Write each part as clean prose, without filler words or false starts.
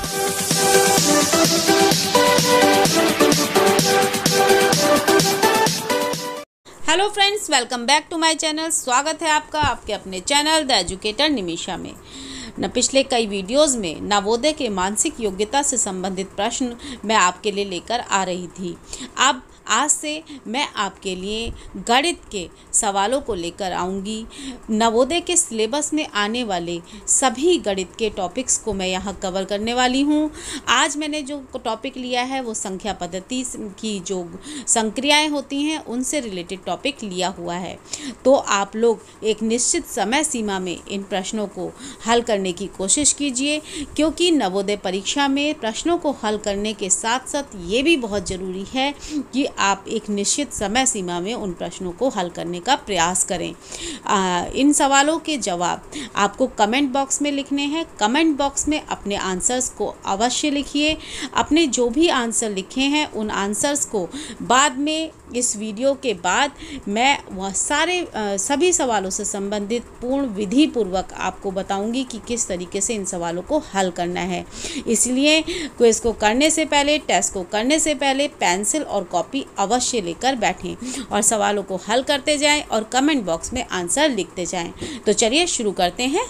Hello friends, welcome back to my channel. स्वागत है आपका आपके अपने चैनल द एजुकेटर निमिषा में। पिछले कई वीडियोस में नवोदय के मानसिक योग्यता से संबंधित प्रश्न मैं आपके लिए लेकर आ रही थी। अब आज से मैं आपके लिए गणित के सवालों को लेकर आऊँगी। नवोदय के सिलेबस में आने वाले सभी गणित के टॉपिक्स को मैं यहाँ कवर करने वाली हूँ। आज मैंने जो टॉपिक लिया है वो संख्या पद्धति की जो संक्रियाएं होती हैं उनसे रिलेटेड टॉपिक लिया हुआ है। तो आप लोग एक निश्चित समय सीमा में इन प्रश्नों को हल करने की कोशिश कीजिए, क्योंकि नवोदय परीक्षा में प्रश्नों को हल करने के साथ साथ ये भी बहुत ज़रूरी है कि आप एक निश्चित समय सीमा में उन प्रश्नों को हल करने का प्रयास करें। इन सवालों के जवाब आपको कमेंट बॉक्स में लिखने हैं। कमेंट बॉक्स में अपने आंसर्स को अवश्य लिखिए। अपने जो भी आंसर लिखे हैं उन आंसर्स को बाद में इस वीडियो के बाद मैं वह सभी सवालों से संबंधित पूर्ण विधि पूर्वक आपको बताऊंगी कि किस तरीके से इन सवालों को हल करना है। इसलिए क्विज को करने से पहले, टेस्ट को करने से पहले पेंसिल और कॉपी अवश्य लेकर बैठें और सवालों को हल करते जाएं और कमेंट बॉक्स में आंसर लिखते जाएं। तो चलिए शुरू करते हैं।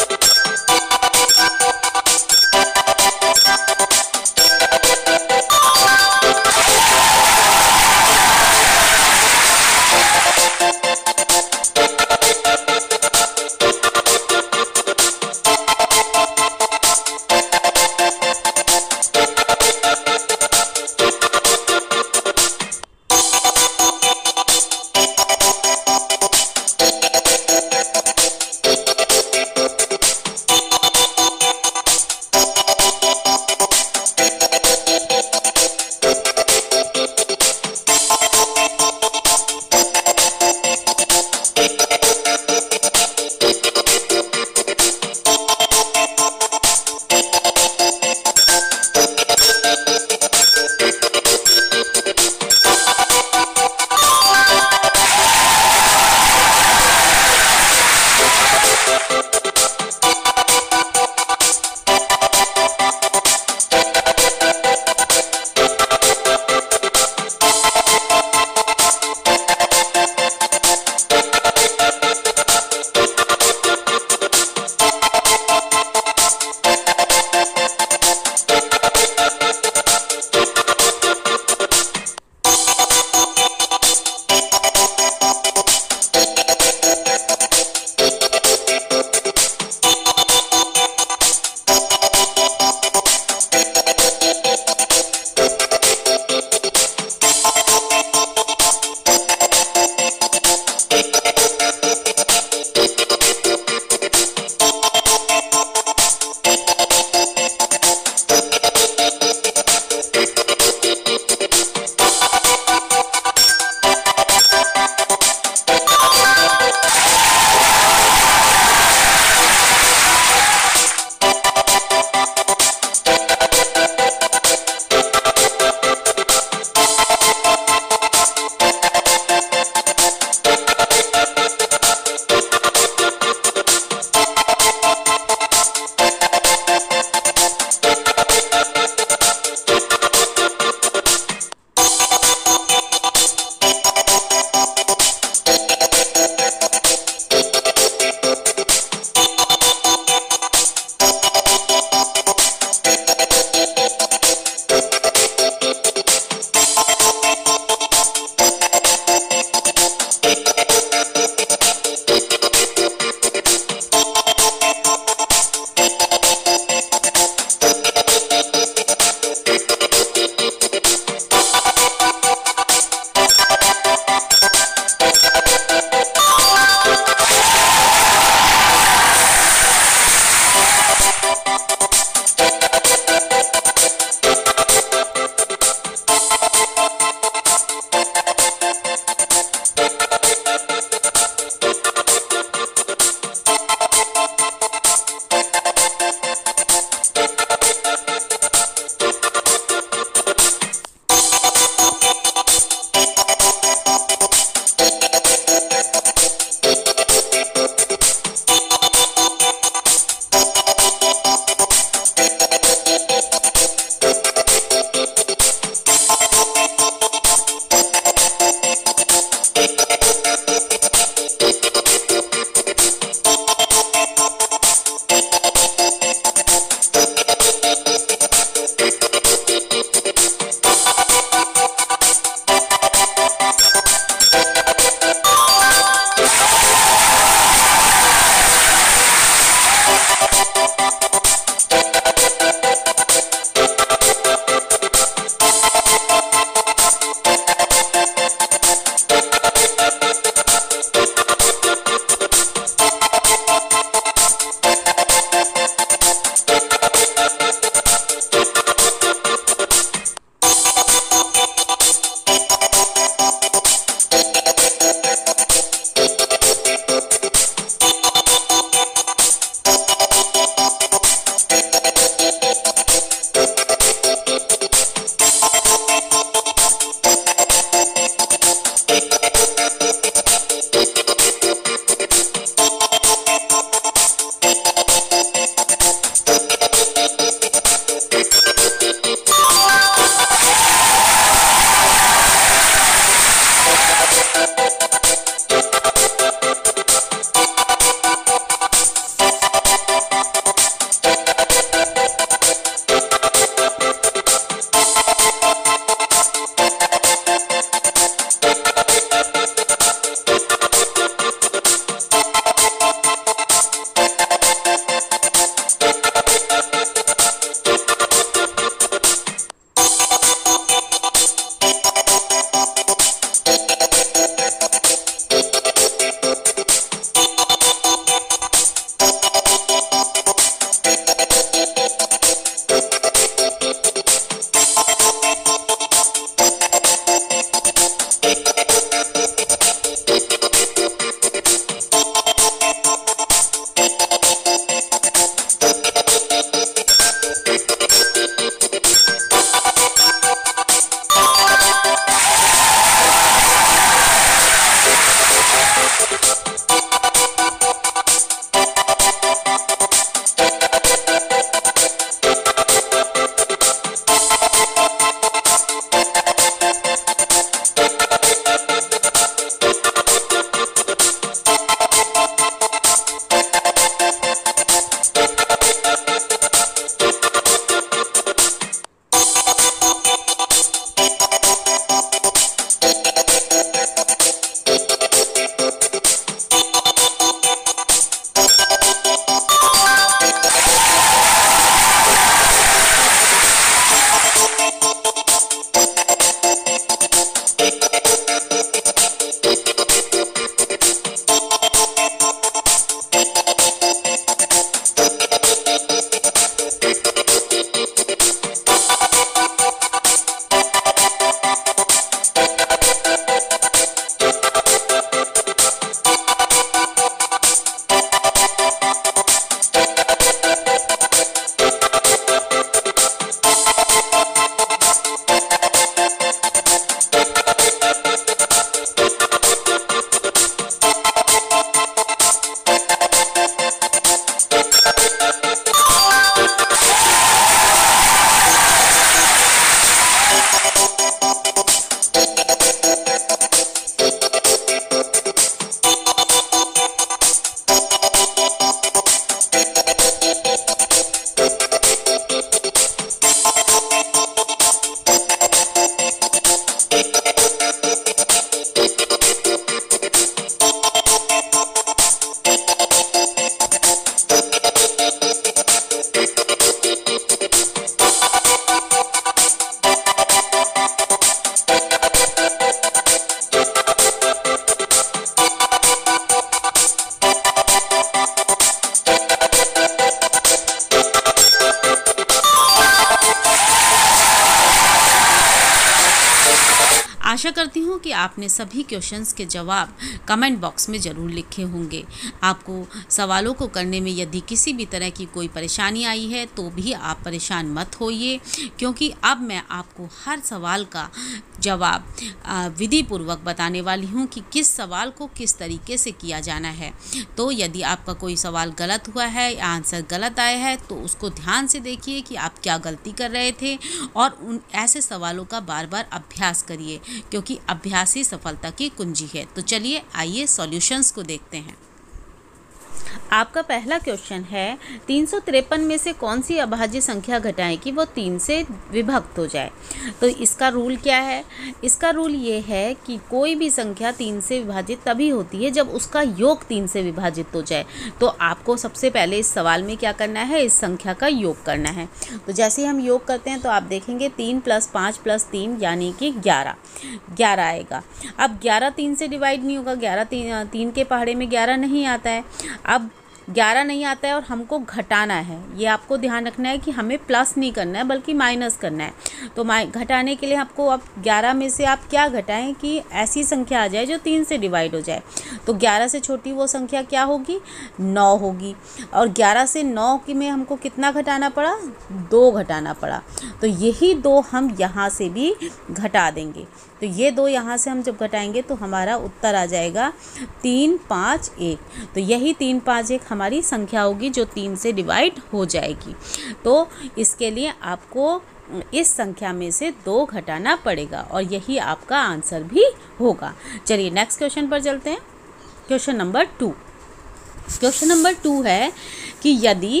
आशा करती हूँ कि आपने सभी क्वेश्चंस के जवाब कमेंट बॉक्स में ज़रूर लिखे होंगे। आपको सवालों को करने में यदि किसी भी तरह की कोई परेशानी आई है तो भी आप परेशान मत होइए, क्योंकि अब मैं आपको हर सवाल का जवाब विधि पूर्वक बताने वाली हूँ कि किस सवाल को किस तरीके से किया जाना है। तो यदि आपका कोई सवाल गलत हुआ है या आंसर गलत आया है तो उसको ध्यान से देखिए कि आप क्या गलती कर रहे थे, और उन ऐसे सवालों का बार बार अभ्यास करिए, क्योंकि अभ्यास ही सफलता की कुंजी है। तो चलिए आइए सॉल्यूशंस को देखते हैं। आपका पहला क्वेश्चन है 353 में से कौन सी अभाज्य संख्या घटाएं कि वो 3 से विभक्त हो जाए। तो इसका रूल क्या है? इसका रूल ये है कि कोई भी संख्या 3 से विभाजित तभी होती है जब उसका योग 3 से विभाजित हो जाए। तो आपको सबसे पहले इस सवाल में क्या करना है, इस संख्या का योग करना है। तो जैसे हम योग करते हैं तो आप देखेंगे 3 + 5 + 3 यानी कि 11 आएगा। अब 11 3 से डिवाइड नहीं होगा, 11 3 के पहाड़े में 11 नहीं आता है। अब 11 नहीं आता है और हमको घटाना है। ये आपको ध्यान रखना है कि हमें प्लस नहीं करना है बल्कि माइनस करना है। तो घटाने के लिए आपको अब 11 में से आप क्या घटाएं कि ऐसी संख्या आ जाए जो 3 से डिवाइड हो जाए। तो 11 से छोटी वो संख्या क्या होगी, 9 होगी। और 11 से 9 की में हमको कितना घटाना पड़ा, 2 घटाना पड़ा। तो यही 2 हम यहाँ से भी घटा देंगे। तो ये 2 यहाँ से हम जब घटाएंगे तो हमारा उत्तर आ जाएगा 3 5 1। तो यही 3 5 1 हमारी संख्या होगी जो 3 से डिवाइड हो जाएगी। तो इसके लिए आपको इस संख्या में से 2 घटाना पड़ेगा और यही आपका आंसर भी होगा। चलिए नेक्स्ट क्वेश्चन पर चलते हैं। Question number 2। क्वेश्चन नंबर 2 है कि यदि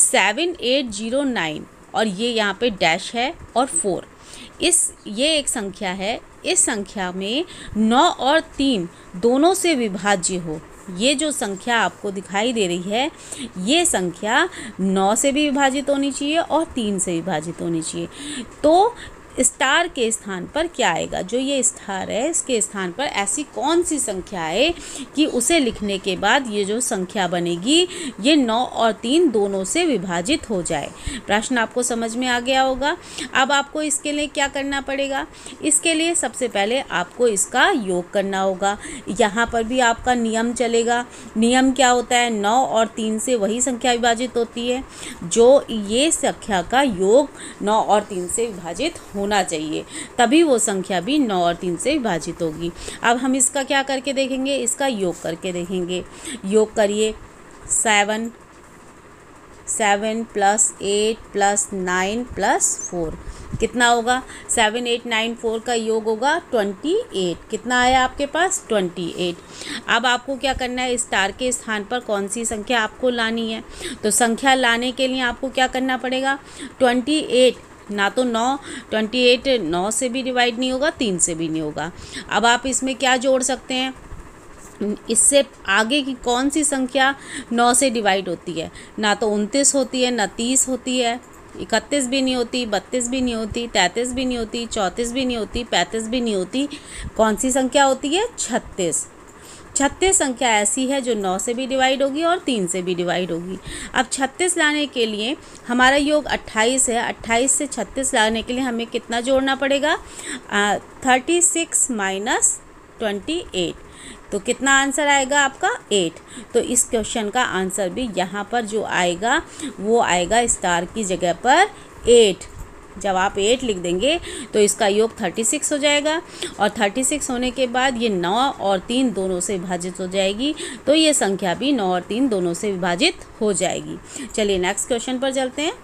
7809 और ये यहाँ पे डैश है और 4, ये एक संख्या है, इस संख्या में 9 और 3 दोनों से विभाज्य हो। ये जो संख्या आपको दिखाई दे रही है ये संख्या 9 से भी विभाजित होनी चाहिए और 3 से विभाजित होनी चाहिए। तो स्टार के स्थान पर क्या आएगा, जो ये स्टार है इसके स्थान पर ऐसी कौन सी संख्या है कि उसे लिखने के बाद ये जो संख्या बनेगी ये 9 और 3 दोनों से विभाजित हो जाए। प्रश्न आपको समझ में आ गया होगा। अब आपको इसके लिए क्या करना पड़ेगा, इसके लिए सबसे पहले आपको इसका योग करना होगा। यहाँ पर भी आपका नियम चलेगा। नियम क्या होता है, 9 और 3 से वही संख्या विभाजित होती है जो ये संख्या का योग 9 और 3 से विभाजित होना चाहिए, तभी वो संख्या भी 9 और 3 से विभाजित होगी। अब हम इसका क्या करके देखेंगे, इसका योग करके देखेंगे। योग करिए, 7 + 8 + 9 + 4 कितना होगा, 7 8 9 4 का योग होगा 28। कितना आया आपके पास, 28। अब आपको क्या करना है, स्टार के स्थान पर कौन सी संख्या आपको लानी है। तो संख्या लाने के लिए आपको क्या करना पड़ेगा, 28 ना तो 9, 28 9 से भी डिवाइड नहीं होगा, 3 से भी नहीं होगा। अब आप इसमें क्या जोड़ सकते हैं, इससे आगे की कौन सी संख्या 9 से डिवाइड होती है, ना तो 29 होती है, ना 30 होती है, 31 भी नहीं होती, 32 भी नहीं होती, 33 भी नहीं होती, 34 भी नहीं होती, 35 भी नहीं होती। कौन सी संख्या होती है, 36। 36 संख्या ऐसी है जो 9 से भी डिवाइड होगी और 3 से भी डिवाइड होगी। अब 36 लाने के लिए हमारा योग 28 है, 28 से 36 लाने के लिए हमें कितना जोड़ना पड़ेगा, 36 - 28। तो कितना आंसर आएगा आपका, 8। तो इस क्वेश्चन का आंसर भी यहाँ पर जो आएगा वो आएगा स्टार की जगह पर 8। जब आप 8 लिख देंगे तो इसका योग 36 हो जाएगा और 36 होने के बाद ये 9 और 3 दोनों से विभाजित हो जाएगी। तो ये संख्या भी 9 और 3 दोनों से विभाजित हो जाएगी। चलिए नेक्स्ट क्वेश्चन पर चलते हैं।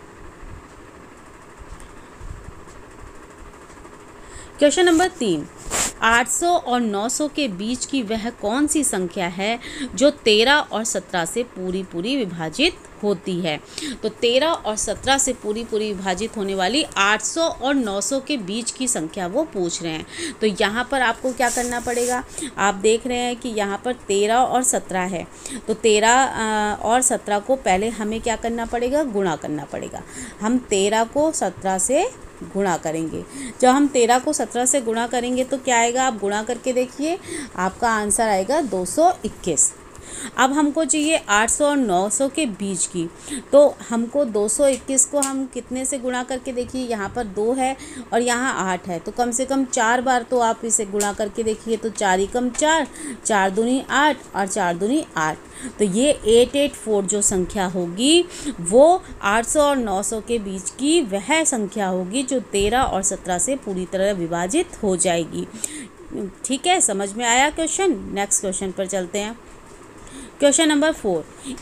क्वेश्चन नंबर 3, 800 और 900 के बीच की वह कौन सी संख्या है जो 13 और 17 से पूरी विभाजित होती है। तो 13 और 17 से पूरी विभाजित होने वाली 800 और 900 के बीच की संख्या वो पूछ रहे हैं। तो यहाँ पर आपको क्या करना पड़ेगा, आप देख रहे हैं कि यहाँ पर 13 और 17 है। तो 13 और 17 को पहले हमें क्या करना पड़ेगा, गुणा करना पड़ेगा। हम 13 को 17 से गुणा करेंगे। जब हम 13 को 17 से गुणा करेंगे तो क्या आएगा, आप गुणा करके देखिए, आपका आंसर आएगा 221। अब हमको चाहिए 800 और 900 के बीच की। तो हमको 221 को हम कितने से गुणा करके देखिए, यहाँ पर 2 है और यहाँ 8 है, तो कम से कम 4 बार तो आप इसे गुणा करके देखिए। तो 4 ही कम 4, 4 दूनी 8 और 4 दूनी 8। तो ये 884 जो संख्या होगी वो 800 और 900 के बीच की वह संख्या होगी जो 13 और 17 से पूरी तरह विभाजित हो जाएगी। ठीक है, समझ में आया क्वेश्चन। नेक्स्ट क्वेश्चन पर चलते हैं। क्वेश्चन नंबर 4,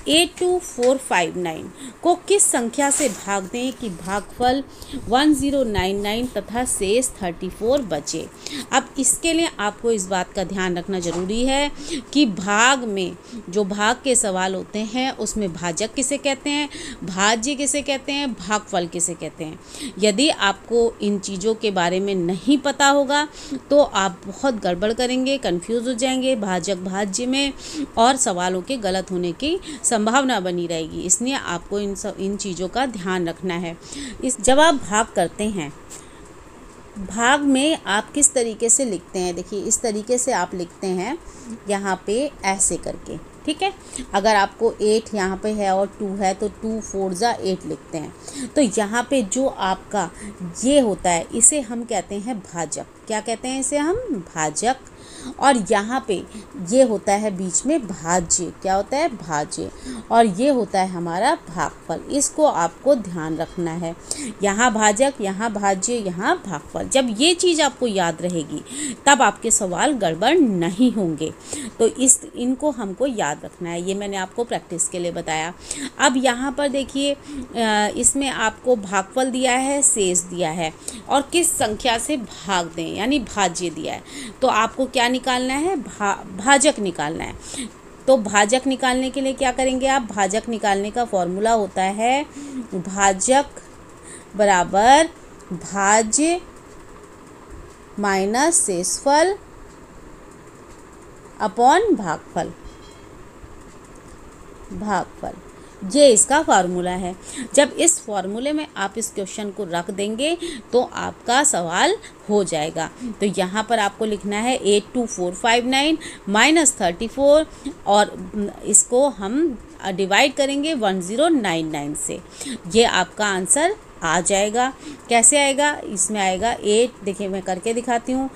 82459 को किस संख्या से भाग दें कि भागफल 1099 तथा शेष 34 बचे। अब इसके लिए आपको इस बात का ध्यान रखना जरूरी है कि भाग में जो भाग के सवाल होते हैं उसमें भाजक किसे कहते हैं, भाज्य किसे कहते हैं, भागफल किसे कहते हैं। यदि आपको इन चीज़ों के बारे में नहीं पता होगा तो आप बहुत गड़बड़ करेंगे, कंफ्यूज हो जाएंगे भाजक भाज्य में और सवालों के गलत होने की संभावना बनी रहेगी। इसलिए आपको इन चीज़ों का ध्यान रखना है। जब आप भाग करते हैं, भाग में आप किस तरीके से लिखते हैं, देखिए इस तरीके से आप लिखते हैं यहाँ पे ऐसे करके। ठीक है, अगर आपको 8 यहाँ पे है और 2 है तो 2 4 जा 8 लिखते हैं। तो यहाँ पे जो आपका ये होता है इसे हम कहते हैं भाजक। क्या कहते हैं इसे हम? भाजक। और यहाँ पे ये होता है बीच में भाज्य। क्या होता है? भाज्य। और ये होता है हमारा भागफल। इसको आपको ध्यान रखना है। यहाँ भाजक, यहाँ भाज्य, यहाँ भागफल। जब ये चीज़ आपको याद रहेगी तब आपके सवाल गड़बड़ नहीं होंगे। तो इनको हमको याद रखना है। ये मैंने आपको प्रैक्टिस के लिए बताया। अब यहाँ पर देखिए इसमें आपको भागफल दिया है, शेष दिया है और किस संख्या से भाग दें यानी भाज्य दिया है। तो आपको क्या निकालना है? भाजक निकालना है। तो भाजक निकालने के लिए क्या करेंगे आप? भाजक निकालने का फॉर्मूला होता है भाजक बराबर भाज्य माइनस शेषफल अपॉन भागफल। ये इसका फार्मूला है। जब इस फार्मूले में आप इस क्वेश्चन को रख देंगे तो आपका सवाल हो जाएगा। तो यहाँ पर आपको लिखना है 82459 माइनस 34 और इसको हम डिवाइड करेंगे 1099 से। ये आपका आंसर आ जाएगा। कैसे आएगा? इसमें आएगा 8, देखिए मैं करके दिखाती हूँ,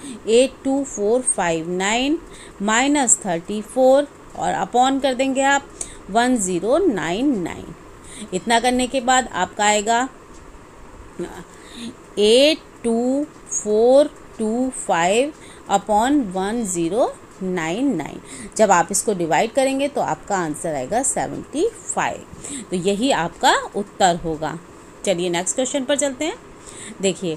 82459 माइनस 34 और अपॉन कर देंगे आप 1099। इतना करने के बाद आपका आएगा 82425 अपॉन 1099। जब आप इसको डिवाइड करेंगे तो आपका आंसर आएगा 75। तो यही आपका उत्तर होगा। चलिए नेक्स्ट क्वेश्चन पर चलते हैं। देखिए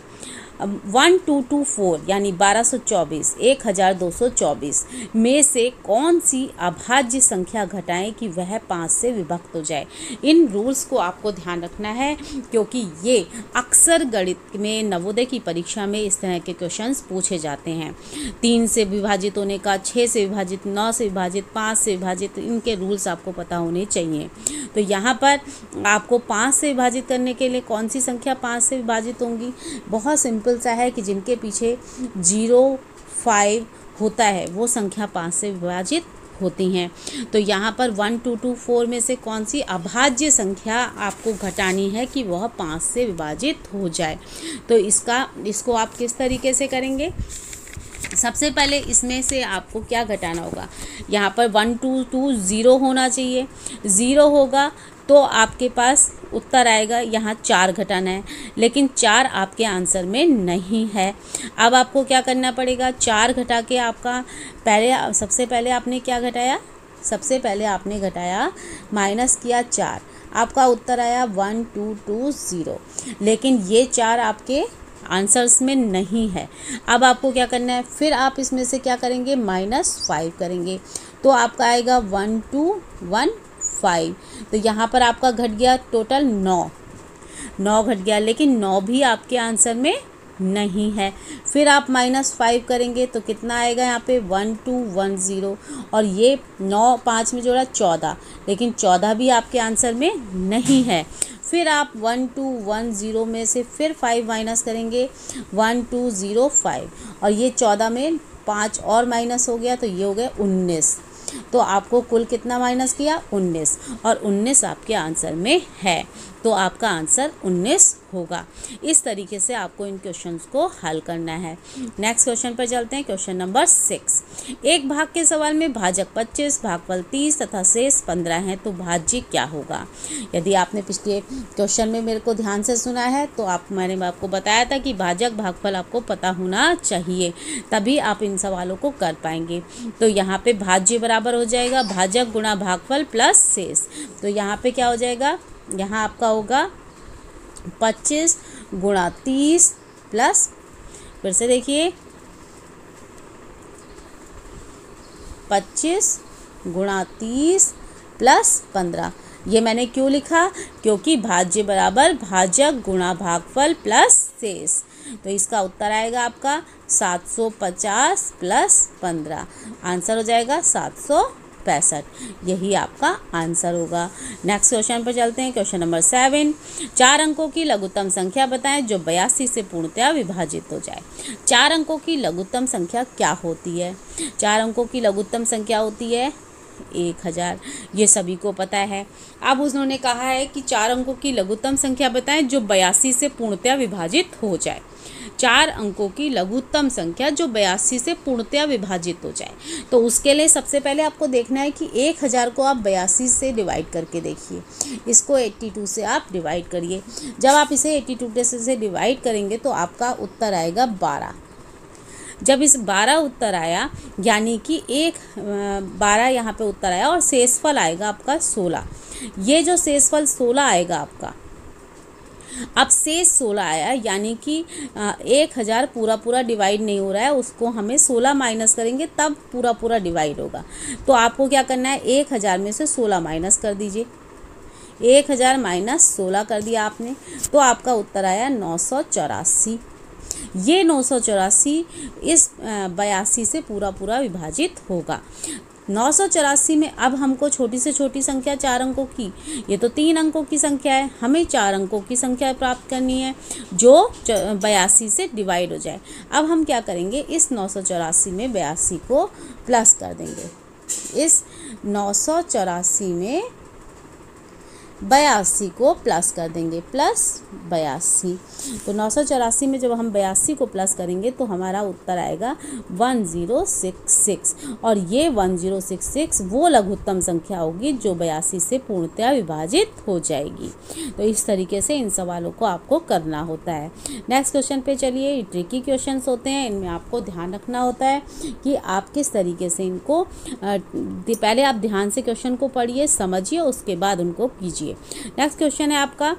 1224 यानी 1224 1224 में से कौन सी अभाज्य संख्या घटाएं कि वह 5 से विभक्त हो जाए। इन रूल्स को आपको ध्यान रखना है क्योंकि ये अक्सर गणित में नवोदय की परीक्षा में इस तरह के क्वेश्चंस पूछे जाते हैं। 3 से विभाजित होने का, 6 से विभाजित, 9 से विभाजित, 5 से विभाजित, इनके रूल्स आपको पता होने चाहिए। तो यहाँ पर आपको 5 से विभाजित करने के लिए कौन सी संख्या 5 से विभाजित होंगी? बहुत सिंपल सा है कि जिनके पीछे 0, 5 होता है वो संख्या 5 से विभाजित होती हैं। तो यहाँ पर 1224 में से कौन सी अभाज्य संख्या आपको घटानी है कि वह 5 से विभाजित हो जाए। तो इसको आप किस तरीके से करेंगे? सबसे पहले इसमें से आपको क्या घटाना होगा? यहाँ पर 1220 होना चाहिए। 0 होगा तो आपके पास उत्तर आएगा। यहाँ 4 घटाना है, लेकिन 4 आपके आंसर में नहीं है। अब आपको क्या करना पड़ेगा? 4 घटा के आपका सबसे पहले आपने क्या घटाया? सबसे पहले आपने घटाया, माइनस किया 4, आपका उत्तर आया 1220। लेकिन ये 4 आपके आंसर्स में नहीं है। अब आपको क्या करना है? फिर आप इसमें से क्या करेंगे? -5 करेंगे तो आपका आएगा 1215। तो यहाँ पर आपका घट गया टोटल 9 घट गया, लेकिन 9 भी आपके आंसर में नहीं है। फिर आप -5 करेंगे तो कितना आएगा? यहाँ पे 1210 और ये 9 5 में जोड़ा 14, लेकिन 14 भी आपके आंसर में नहीं है। फिर आप 1210 में से फिर 5 माइनस करेंगे 1205 और ये 14 में 5 और माइनस हो गया तो ये हो गया 19। तो आपको कुल कितना माइनस किया, 19, और 19 आपके आंसर में है, तो आपका आंसर 19 होगा। इस तरीके से आपको इन क्वेश्चंस को हल करना है। नेक्स्ट क्वेश्चन पर चलते हैं, क्वेश्चन नंबर 6। एक भाग के सवाल में भाजक 25, भागफल 30 तथा शेष 15 हैं, तो भाज्य क्या होगा। यदि आपने पिछले क्वेश्चन में मेरे को ध्यान से सुना है तो मैंने आपको बताया था कि भाजक भागफल आपको पता होना चाहिए, तभी आप इन सवालों को कर पाएंगे। तो यहाँ पे भाज्य बराबर हो जाएगा भाजक गुणा भागफल प्लस शेष। तो यहाँ पे क्या हो जाएगा, यहाँ आपका होगा 25 गुणा 30 प्लस, फिर से देखिए 25 गुणा 30 प्लस 15। ये मैंने क्यों लिखा, क्योंकि भाज्य बराबर भाजक गुणा भागफल प्लस शेष। तो इसका उत्तर आएगा आपका 750 प्लस 15, आंसर हो जाएगा 765। यही आपका आंसर होगा। नेक्स्ट क्वेश्चन पर चलते हैं, क्वेश्चन नंबर 7। 4 अंकों की लघुत्तम संख्या बताएं जो 82 से पूर्णतया विभाजित हो जाए। 4 अंकों की लघुत्तम संख्या क्या होती है। 4 अंकों की लघुत्तम संख्या होती है 1000, ये सभी को पता है। अब उन्होंने कहा है कि 4 अंकों की लघुत्तम संख्या बताएं जो 82 से पूर्णतया विभाजित हो जाए। 4 अंकों की लघुत्तम संख्या जो 82 से पूर्णतया विभाजित हो जाए। तो उसके लिए सबसे पहले आपको देखना है कि 1000 को आप 82 से डिवाइड करके देखिए, इसको 82 से आप डिवाइड करिए। जब आप इसे 82 से डिवाइड करेंगे तो आपका उत्तर आएगा 12। जब इस 12 उत्तर आया, यानी कि 12 यहाँ पे उत्तर आया और शेषफल आएगा आपका 16। ये जो शेषफल 16 आएगा आपका, अब शेष 16 आया, यानी कि 1000 पूरा डिवाइड नहीं हो रहा है, उसको हमें 16 माइनस करेंगे तब पूरा डिवाइड होगा। तो आपको क्या करना है, 1000 में से 16 माइनस कर दीजिए। 1000 माइनस 16 कर दिया आपने, तो आपका उत्तर आया 984। ये 984 इस 82 से पूरा विभाजित होगा। 984 में अब हमको छोटी से छोटी संख्या 4 अंकों की, ये तो 3 अंकों की संख्या है, हमें 4 अंकों की संख्या प्राप्त करनी है जो 82 से डिवाइड हो जाए। अब हम क्या करेंगे, इस 984 में 82 को प्लस कर देंगे। इस 984 में 82 को प्लस कर देंगे, प्लस 82। तो 984 में जब हम 82 को प्लस करेंगे तो हमारा उत्तर आएगा 1066, और ये 1066 वो लघुत्तम संख्या होगी जो 82 से पूर्णतया विभाजित हो जाएगी। तो इस तरीके से इन सवालों को आपको करना होता है। नेक्स्ट क्वेश्चन पे चलिए। ट्रिकी क्वेश्चंस होते हैं, इनमें आपको ध्यान रखना होता है कि आप किस तरीके से इनको पहले आप ध्यान से क्वेश्चन को पढ़िए, समझिए, उसके बाद उनको कीजिए। नेक्स्ट क्वेश्चन है आपका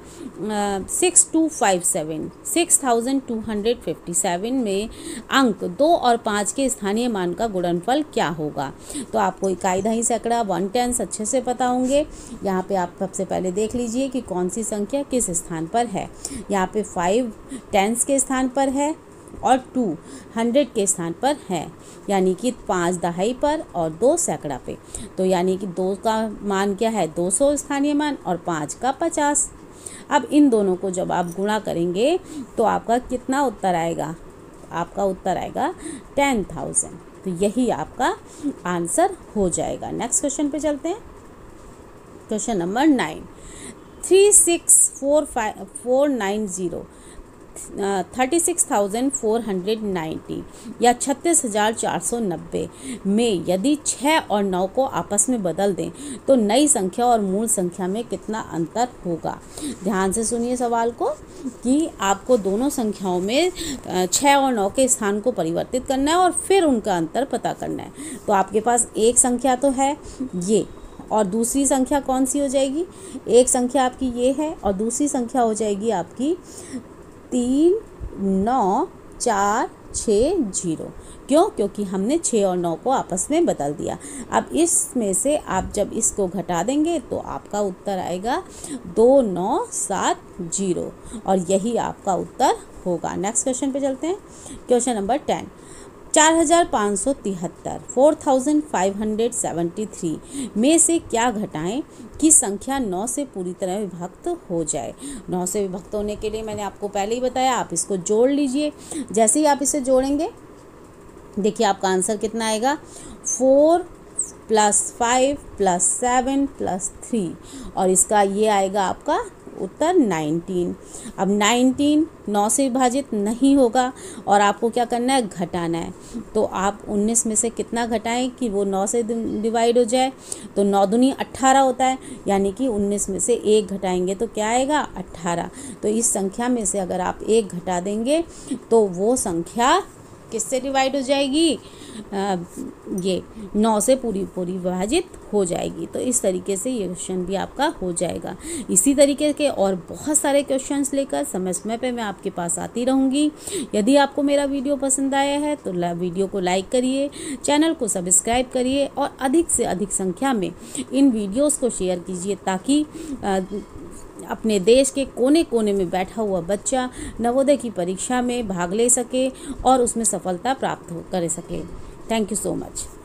6257 में अंक 2 और 5 के स्थानीय मान का गुणनफल क्या होगा। तो आपको इकाई दहाई सैकड़ा 1 टेंस अच्छे से पता होंगे। यहाँ पे आप सबसे पहले देख लीजिए कि कौन सी संख्या किस स्थान पर है। यहाँ पे 5 टेंस के स्थान पर है और 2 100 के स्थान पर है, यानी कि 5 दहाई पर और 2 सैकड़ा पे। तो यानी कि 2 का मान क्या है, 200 स्थानीय मान, और 5 का 50। अब इन दोनों को जब आप गुणा करेंगे तो आपका कितना उत्तर आएगा, आपका उत्तर आएगा 10,000। तो यही आपका आंसर हो जाएगा। नेक्स्ट क्वेश्चन पे चलते हैं, क्वेश्चन नंबर 9। 36490 36,490 या 36,490 में यदि 6 और 9 को आपस में बदल दें तो नई संख्या और मूल संख्या में कितना अंतर होगा। ध्यान से सुनिए सवाल को कि आपको दोनों संख्याओं में 6 और 9 के स्थान को परिवर्तित करना है और फिर उनका अंतर पता करना है। तो आपके पास एक संख्या तो है ये, और दूसरी संख्या कौन सी हो जाएगी, एक संख्या आपकी ये है और दूसरी संख्या हो जाएगी आपकी 39460। क्यों, क्योंकि हमने 6 और 9 को आपस में बदल दिया। अब इसमें से आप जब इसको घटा देंगे तो आपका उत्तर आएगा 2970, और यही आपका उत्तर होगा। नेक्स्ट क्वेश्चन पे चलते हैं, क्वेश्चन नंबर 10। 4573 4573 में से क्या घटाएं कि संख्या 9 से पूरी तरह विभक्त हो जाए। 9 से विभक्त होने के लिए मैंने आपको पहले ही बताया, आप इसको जोड़ लीजिए। जैसे ही आप इसे जोड़ेंगे देखिए आपका आंसर कितना आएगा, 4 +5 +7 +3 और इसका ये आएगा आपका उत्तर 19। अब 19 9 से विभाजित नहीं होगा और आपको क्या करना है, घटाना है। तो आप 19 में से कितना घटाएं कि वो 9 से डिवाइड हो जाए, तो 9 दूनी 18 होता है, यानी कि 19 में से 1 घटाएंगे तो क्या आएगा, 18। तो इस संख्या में से अगर आप 1 घटा देंगे तो वो संख्या किससे डिवाइड हो जाएगी, ये 9 से पूरी विभाजित हो जाएगी। तो इस तरीके से ये क्वेश्चन भी आपका हो जाएगा। इसी तरीके के और बहुत सारे क्वेश्चंस लेकर समय समय पे मैं आपके पास आती रहूँगी। यदि आपको मेरा वीडियो पसंद आया है तो वीडियो को लाइक करिए, चैनल को सब्सक्राइब करिए और अधिक से अधिक संख्या में इन वीडियोज़ को शेयर कीजिए ताकि अपने देश के कोने कोने में बैठा हुआ बच्चा नवोदय की परीक्षा में भाग ले सके और उसमें सफलता प्राप्त कर सके। Thank you so much.